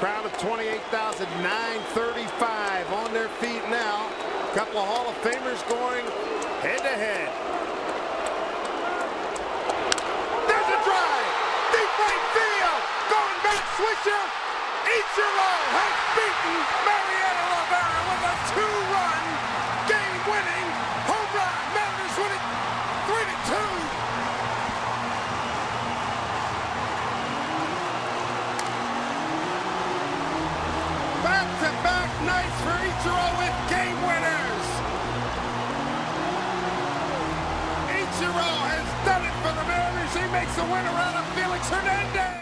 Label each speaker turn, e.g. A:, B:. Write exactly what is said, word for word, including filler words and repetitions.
A: Crowd of twenty-eight thousand nine hundred thirty-five on their feet now. A couple of Hall of Famers going head-to-head. There's a drive. Deep right field. Going back, switcher. Ichiro has beaten Mariano Rivera with a two-run, game-winning home run. Mariners win it three to two. Back-to-back nights for Ichiro with game winners. Ichiro has done it for the Mariners. He makes the winner out of Felix Hernandez.